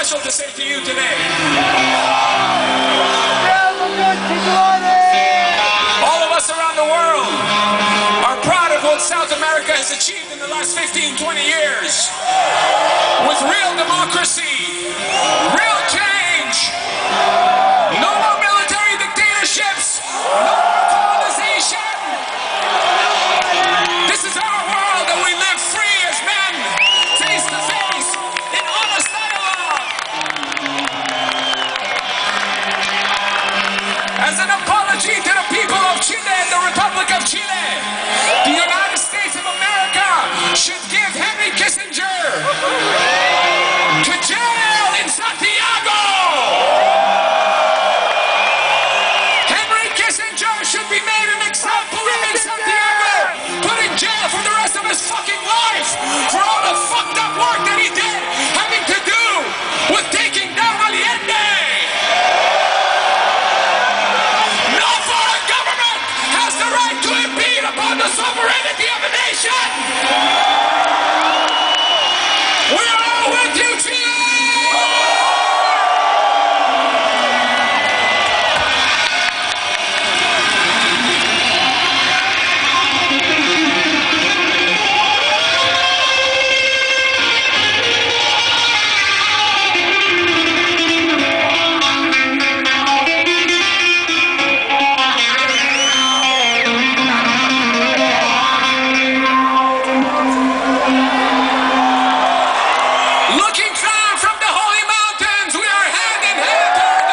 special to say to you today. All of us around the world are proud of what South America has achieved in the last 15, 20 years. With real democracy, real change, no more military dictatorships, no more colonization. This is our world and we live free as men, face to face, in honest dialogue. As an apology to the people of Chile and the Republic of Chile, the United States of America should give Henry Kissinger to jail in Santiago. Henry Kissinger should be made an example in Santiago, put in jail for the rest of his fucking life for all the fucked up work that he did having to do with taking down Allende. No foreign government has the right to impede upon the sovereignty of a nation. We are all with you, Chile! Looking down from the holy mountains, we are hand in hand toward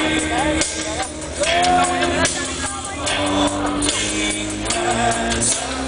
the